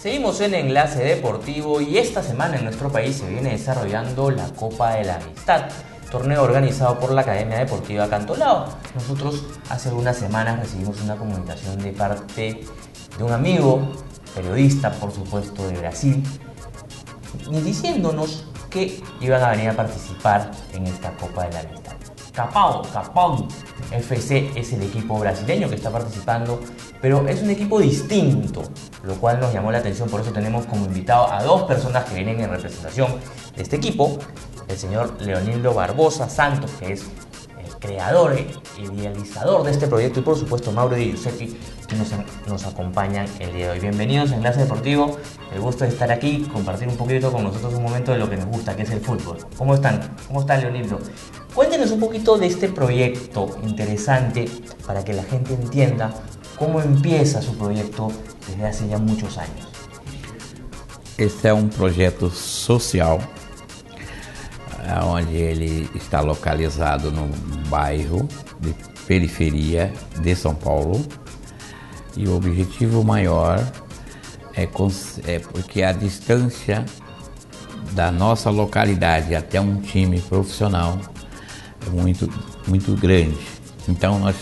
Seguimos en Enlace Deportivo y esta semana en nuestro país se viene desarrollando la Copa de la Amistad, torneo organizado por la Academia Deportiva Cantolao. Nosotros hace unas semanas recibimos una comunicación de parte de un amigo, periodista por supuesto de Brasil, diciéndonos que iban a venir a participar en esta Copa de la Amistad. Capão FC es el equipo brasileño que está participando, pero es un equipo distinto, lo cual nos llamó la atención. Por eso tenemos como invitado a dos personas que vienen en representación de este equipo: el señor Leonildo Barbosa Santos, que es el creador e idealizador de este proyecto, y por supuesto Mauro Di Giuseppe, que nos acompañan el día de hoy. Bienvenidos a Enlace Deportivo, el gusto de estar aquí, compartir un poquito con nosotros un momento de lo que nos gusta, que es el fútbol. ¿Cómo están? ¿Cómo está Leonildo? Cuéntenos un poquito de este proyecto interesante para que la gente entienda cómo empieza su proyecto desde hace ya muchos años. Este é um projeto social, onde ele está localizado num bairro de periferia de São Paulo, e o objetivo maior é porque a distância da nossa localidade até um time profissional é muito grande. Então nós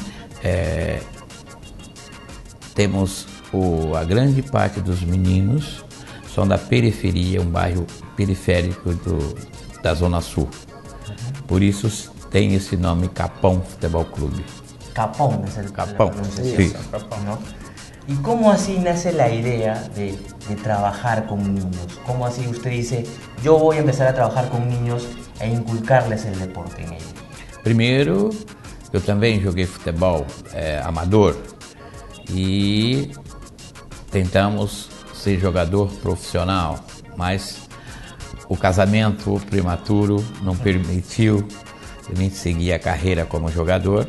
temos a grande parte dos meninos são da periferia, um bairro periférico da Zona Sul. Por isso tem esse nome Capão Futebol Clube. Capão es el Capão, sí. Capão, ¿no? ¿Y cómo así nace la idea de trabajar con niños? ¿Cómo así usted dice, yo voy a empezar a trabajar con niños e inculcarles el deporte en ellos? Primeiro, eu também joguei futebol amador e tentamos ser jogador profissional, mas o casamento prematuro não permitiu a gente seguir a carreira como jogador,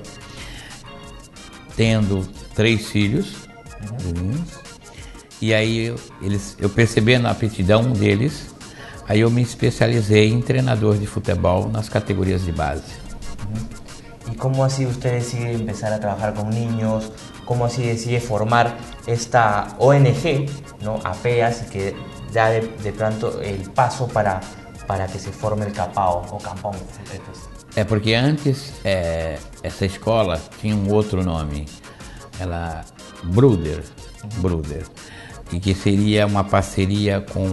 tendo 3 filhos, e aí eu percebendo a aptidão deles, aí eu me especializei em treinador de futebol nas categorias de base. ¿Y cómo así usted decide empezar a trabajar con niños? ¿Cómo así decide formar esta ONG, ¿no? APEAS, y que da de pronto el paso para que se forme el Capão o Capão? É porque antes essa escola tinha um outro nome, ela Bruder, e que seria uma parceria com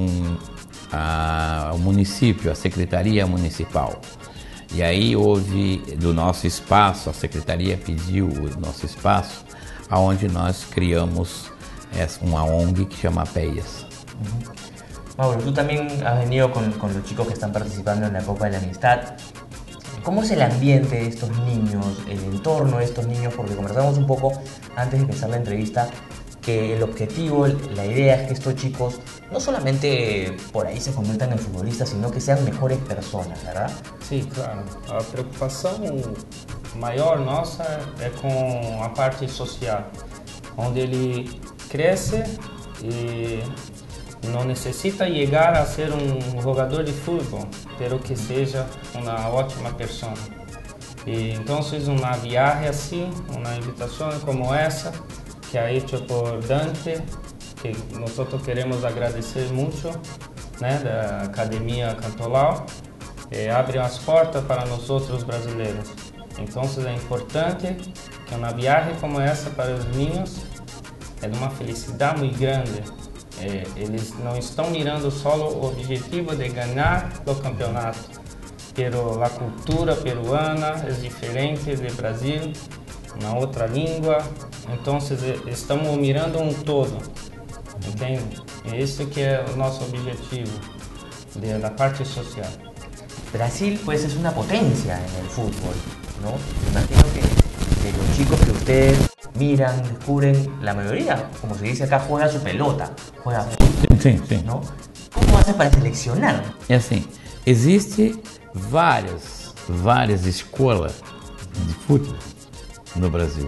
o município, a Secretaria Municipal. E aí houve do nosso espaço, a Secretaria pediu o nosso espaço, aonde nós criamos uma ONG que chama APEAS. Mauro, tú también has venido con los chicos que están participando en la Copa de la Amistad. ¿Cómo es el ambiente de estos niños, el entorno de estos niños? Porque conversamos un poco antes de empezar la entrevista que el objetivo, la idea es que estos chicos no solamente por ahí se conviertan en futbolistas, sino que sean mejores personas, ¿verdad? Sim, claro. A preocupação maior nossa é com a parte social, onde ele cresce e não necessita chegar a ser um jogador de futebol, pero que seja uma ótima pessoa. E então, uma viagem assim, uma invitação como essa, que ha hecho por Dante, que nosotros queremos agradecer mucho, né, da Academia Cantolao, abre as portas para nosotros brasileiros. Então é importante que uma viagem como essa para os niños é de uma felicidade muito grande. Eles não estão mirando só o objetivo de ganhar o campeonato, pero a cultura peruana é diferente do Brasil, uma outra língua, então estamos mirando um todo, entende? Esse que é o nosso objetivo da parte social. Brasil pues es una potencia en el fútbol, ¿no? Me imagino que de los chicos que ustedes miran, descubren, la mayoría, como se dice acá, juega su pelota, juega fútbol, Sim. ¿no? ¿Cómo hace para seleccionar? É assim, existe várias escolas de futebol no Brasil.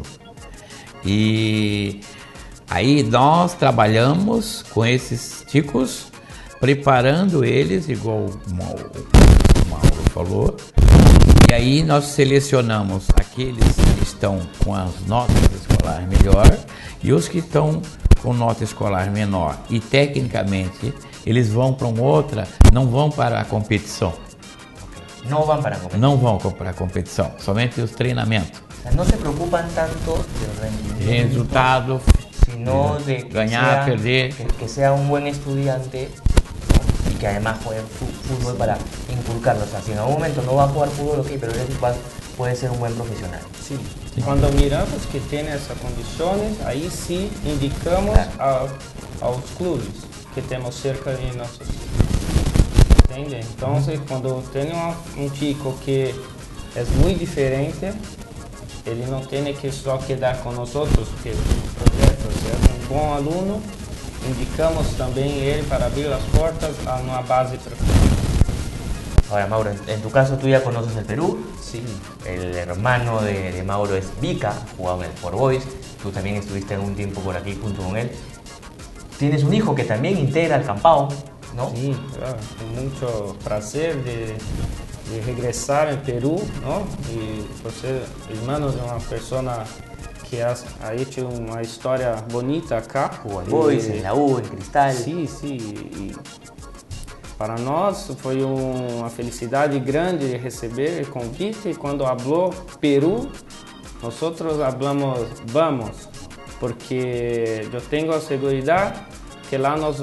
E aí nós trabalhamos com esses chicos, preparando eles, igual o Mauro falou, e aí nós selecionamos aqueles que estão com as notas escolares melhor e os que estão com nota escolar menor e tecnicamente eles vão para não vão para a competição. No van para competir. Não vão para a competição, somente os treinamentos. O sea, no se preocupan tanto del rendimiento, Resultado, sino de que ganhar, sea, perder. que sea un buen estudiante, ¿no? Y que además juegue fútbol para inculcarlo. O sea, si en algún momento no va a jugar fútbol, ok, pero él puede ser un buen profesional. Sí. Cuando miramos que tiene esas condiciones, ahí sí indicamos a los clubes que tenemos cerca de nosotros. ¿Entiende? Entonces, cuando tiene un chico que es muy diferente, él no tiene que solo quedar con nosotros, que el proyecto es un buen alumno, indicamos también él para abrir las puertas a una base profesional. Ahora, Mauro, en tu caso tú ya conoces el Perú. Sí. El hermano de Mauro es Vika, jugaba en el Sport Boys. Tú también estuviste algún tiempo por aquí junto con él. Tienes un hijo que también integra el Campao, ¿no? Sí, claro, con mucho placer de regresar al Perú, ¿no? Y por ser hermano de una persona que ha hecho una historia bonita acá. Jugó en Boys, en la U, en Cristal. Sí, sí. Y para nós foi uma felicidade grande receber o convite e quando falou Peru, nós falamos vamos, porque eu tenho a segurança que lá nós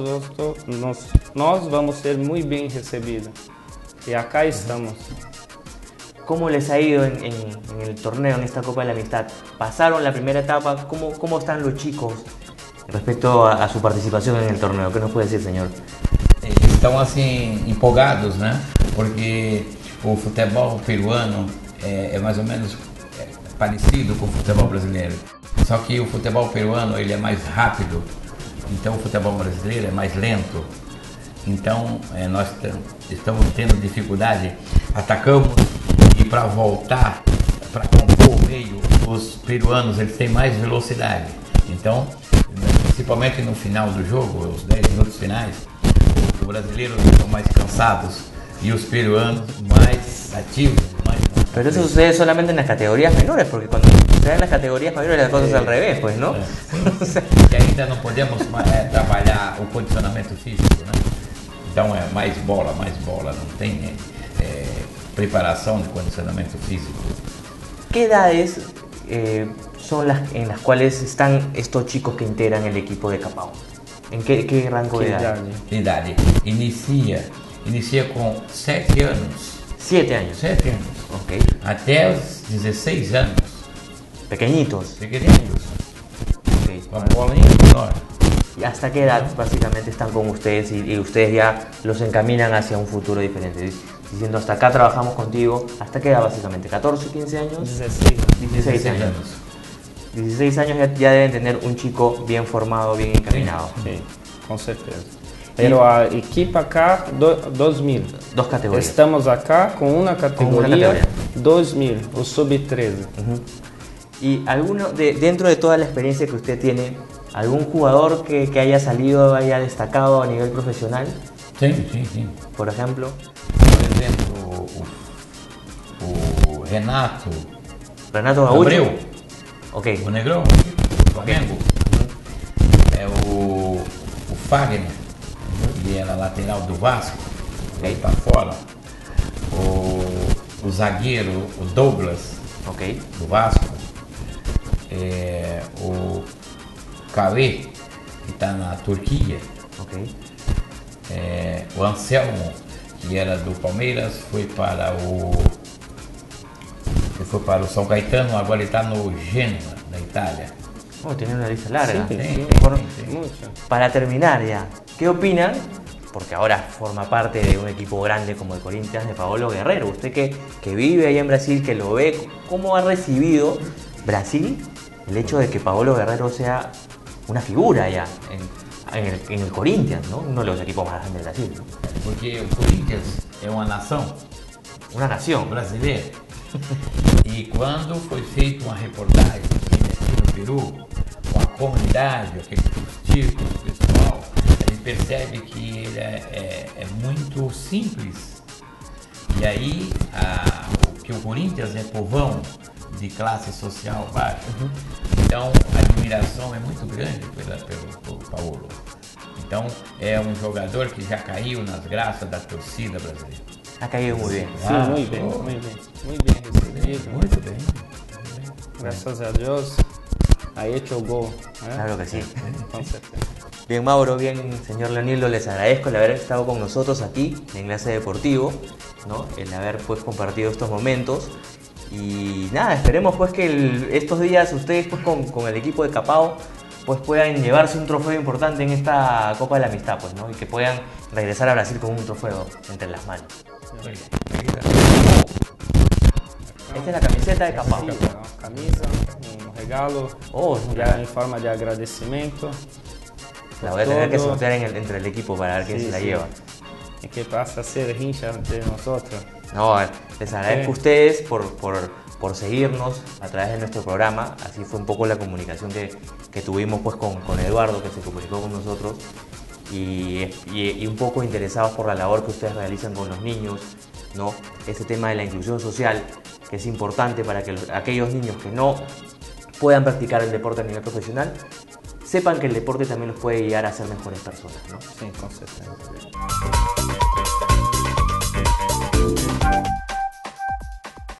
vamos ser muito bem recebidos. Y acá estamos. ¿Cómo les ha ido en el torneo, en esta Copa de la Amistad? ¿Pasaron la primera etapa? ¿Cómo están los chicos respecto a su participación en el torneo? ¿Qué nos puede decir, señor? Eles estão assim empolgados, né? Porque o futebol peruano é mais ou menos parecido com o futebol brasileiro. Só que o futebol peruano ele é mais rápido, então o futebol brasileiro é mais lento. Então nós estamos tendo dificuldade, atacamos e para voltar, para compor o meio, os peruanos eles têm mais velocidade. Então, principalmente no final do jogo, os 10 minutos finais, os brasileiros estão mais cansados y los peruanos más activos. Pero eso sucede solamente en las categorías menores, porque cuando sucede en las categorías mayores las cosas al revés, pues, ¿no? E ainda não podemos trabalhar o condicionamento físico, né? Então é mais bola, não tem preparação de condicionamento físico. ¿Qué edades son las en las cuales están estos chicos que integran el equipo de Capao? ¿En qué rango de edad? Idade. Inicia com 7 anos. 7 años. 7 anos. Ok. Até os 16 anos. Pequeñitos. Pequeninos. Okay. Com a bolinha menor. ¿Y hasta qué edad básicamente están con ustedes y ustedes ya los encaminan hacia un futuro diferente? Diciendo, hasta acá trabajamos contigo, ¿hasta qué edad básicamente? ¿14, 15 años? 16 años. 16 años ya deben tener un chico bien formado, bien encaminado. Sí, con certeza. Pero a equipe acá, 2000. Dos categorías. Estamos acá con una categoría 2000, o sub-13. ¿Y alguno, dentro de toda la experiencia que usted tiene, algún jugador que haya salido, haya destacado a nivel profesional? Sim. Por ejemplo. Por exemplo, o Renato Gaúcho. Abreu. Ok. O Negrão, o Flamengo. O Fagner, que era lateral do Vasco, aí para fora. O zagueiro, o Douglas, ok, do Vasco. O Cauê, que está na Turquia. Ok. O Anselmo, que era do Palmeiras, foi para o São Caetano, agora ele está no Genoa, da Itália. Oh, tiene una lista larga. Sí. Mucho. Para terminar ya, ¿qué opinan? Porque ahora forma parte de un equipo grande como el Corinthians, de Paolo Guerrero. Usted que vive ahí en Brasil, que lo ve, ¿cómo ha recibido Brasil el hecho de que Paolo Guerrero sea una figura ya en el Corinthians, ¿no? Uno de los equipos más grandes de Brasil, ¿no? Porque o Corinthians é uma nação. Una nación brasileira. E quando foi feita uma reportagem aqui no Peru, com a comunidade, aquele círculo pessoal, a gente percebe que ele é muito simples. E aí, que o Corinthians é povão de classe social baixa. Então, a admiração é muito grande pelo Paulo. Então, é um jogador que já caiu nas graças da torcida brasileira. Ha caído muy bien. Sí, muy bien, muy bien. Muy bien recibido. Muito bem. Gracias a Dios ha hecho el gol. Claro que sí. Con certeza. Bien, Mauro, bien, señor Leonildo, les agradezco el haber estado con nosotros aquí en Enlace Deportivo, ¿no? El haber pues compartido estos momentos. Y nada, esperemos pues que estos días ustedes pues con el equipo de Capao pues puedan llevarse un trofeo importante en esta Copa de la Amistad, pues, ¿no? Y que puedan regresar a Brasil con un trofeo entre las manos. Esta es la camiseta de Capao. Sí, una camisa, un regalo, Oh, es un ya regalo. en forma de agradecimiento. La voy a tener que Todo. sortear entre el equipo para ver quién Sí, se la sí. lleva. Y que pasa a ser hincha de nosotros. No, les agradezco a ustedes por seguirnos a través de nuestro programa. Así fue un poco la comunicación que tuvimos pues con Eduardo, que se comunicó con nosotros. Y un poco interesados por la labor que ustedes realizan con los niños, ¿no? Ese tema de la inclusión social, que es importante para que aquellos niños que no puedan practicar el deporte a nivel profesional, sepan que el deporte también los puede guiar a ser mejores personas, ¿no? Sí, con certeza.